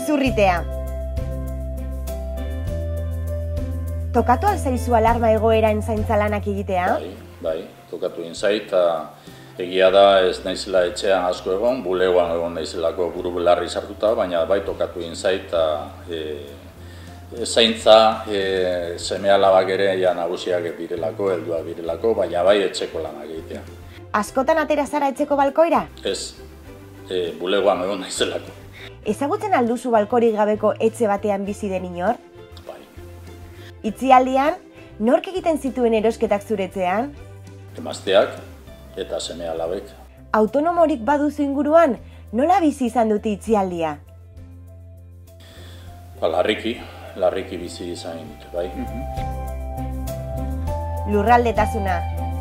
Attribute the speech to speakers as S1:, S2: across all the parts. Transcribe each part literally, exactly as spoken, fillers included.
S1: Izurritea. Tokatu alzaizu alarma egoeran zaintza lanak egitea?
S2: Bai, bai, tokatu inzait, egia da ez naizela etxean asko egon, bulegoan egon naizelako buru belarri sartuta, baina bai tokatu inzait, e, zaintza e, seme alabak ere ja nagusiak direlako, helduak direlako, baina bai etxeko lanak egitea.
S1: Askotan atera zara etxeko balkoira?
S2: Ez, e, bulegoan egon naizelako.
S1: Ezagutzen alduzu balkorik gabeko etxe batean bizi den inor?
S2: Bai.
S1: Itzialdian, nork egiten zituen erosketak zuretzean?
S2: Emazteak eta seme alabek.
S1: Autonomorik baduzu inguruan, nola bizi izan dute itzialdia?
S2: Ba, larriki, larriki bizi izan dute, bai.
S1: Lurraldetasuna.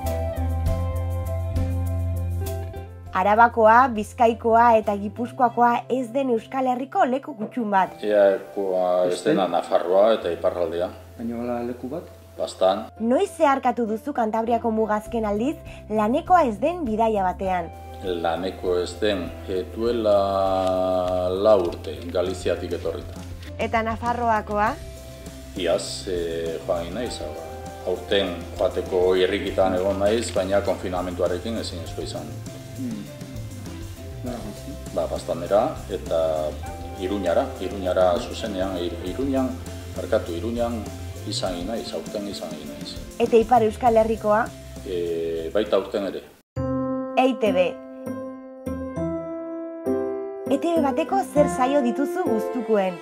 S1: Arabakoa, Bizkaikoa eta Gipuzkoakoa ez den Euskal Herriko leku gutxun bat.
S2: Eakoa ez dena Nafarroa eta Iparraldea.
S3: Baina hala leku bat?
S2: Bastan.
S1: Noiz zeharkatu duzu Kantabriako mugazken aldiz, lanekoa ez den bidaia batean?
S2: Laneko ez den, duela lau urte, Galiziatik etorrita.
S1: Eta Nafarroakoa?
S2: Iaz, e, joan naiz, aurten joateko irrikitan egon naiz, baina konfinamentuarekin ezin ezko izan.
S3: Hmm.
S2: Ba, Bastanera eta Iruñara, Iruñara zuzenean, Iruñan, barkatu, Iruñan izan naiz, aurten izan naiz.
S1: Eta Ipar Euskal Herrikoa?
S2: E, baita aurten ere.
S1: E I Te Be. E Te Be bateko zer saio dituzu gustukoen?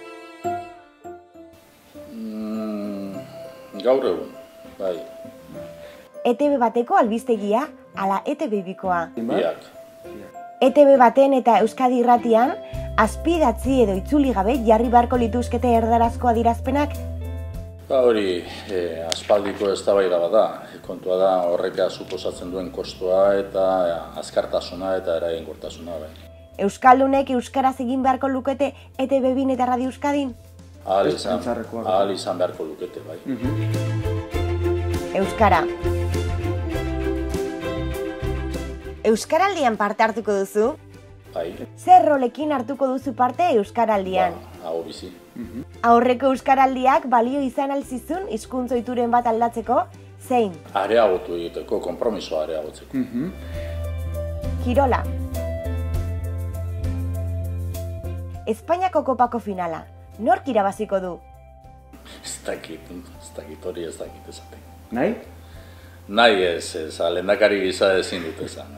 S2: Mm, gaur egun, bai.
S1: E Te Be bateko albistegia, ala E Te Be bikoa?
S2: Biak.
S1: E Te Be baten eta Euskadi Irratian, azpidatzi edo itzuli gabe jarri beharko lituzkete erdarazko adierazpenak?
S2: Ba hori, e, aspaldiko eztabaida bat da. Kontua da horreka suposatzen duen kostua eta azkartasuna eta eraginkortasuna. Bai.
S1: Euskaldunek euskaraz egin beharko lukete E Te Be bin eta Radio Euskadin?
S2: Ahal izan, ahal izan beharko lukete, bai.
S1: Euskara. Euskaraldian parte hartuko duzu?
S2: Bai.
S1: Zer rolekin hartuko duzu parte Euskaraldian?
S2: Ba, hau bizi.
S1: Aurreko Euskaraldiak balio izan alzizun hizkuntza ohituren bat aldatzeko, zein?
S2: Areagotu egiteko, konpromisoa areagotzeko.
S1: Kirola. Espainiako kopako finala, nork irabaziko du?
S2: Ez dakit, ez dakit hori ez dakit esaten.
S3: Nahi?
S2: Nahi ez, ez, lehendakari gisa ezin dut esan.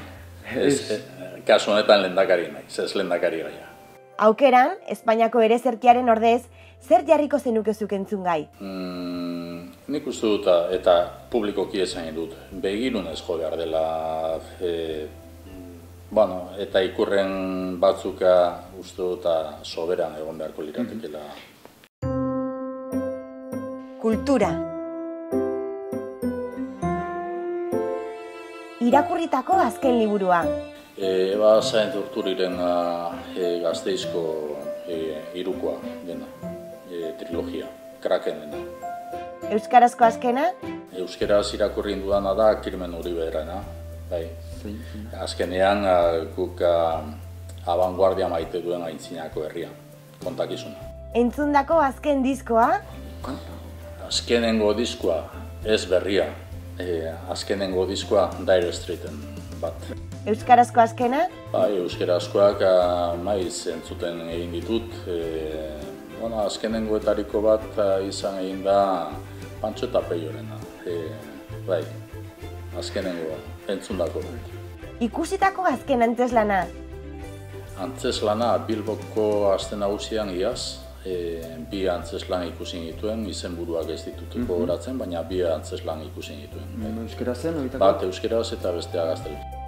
S2: Kasu honetan lehendakari naiz, ez lehendakari gaia.
S1: Aukeran, Espainiako erezerkiaren ordez, zer jarriko zenukezuk entzun gai?
S2: Mm, nik uste dut eta publikoki esan dut, begirunez jo behar dela, e, bueno, eta ikurren batzuka uste dut soberan egon beharko liratekela.
S1: Kultura. Irakurritako azken liburua.
S2: Eba Sainz Urturiren e, Gasteizko e, hirukoa dena, e, trilogia, Kraken dena.
S1: Euskarazko azkena?
S2: Euskaraz irakurri dudana da Kirmen Uriberena, bai. Azkenean guk abanguardia maite duen aintzinako herria, kontakizuna.
S1: Entzundako azken diskoa?
S2: Azkenengo diskoa, ez berria. E, azkenengo diskoa Dire Straiten bat.
S1: Euskarazko azkena?
S2: Bai, euskarazkoak maiz entzuten egin ditut. E, bueno, azkenengoetariko bat izan egin da Pantxo eta Peiorena. E, bai, azkenengo entzundako bat.
S1: Ikusitako azken antzeslana?
S2: Antzeslana Bilboko aste nagusian iaz. E, bi antzeslan ikusi dituen, izenburuak ez dituteko goratzen, baina bi antzeslan ikusi dituen.
S3: Euskara zen?
S2: Bat euskaraz eta bestea gaztelaniaz.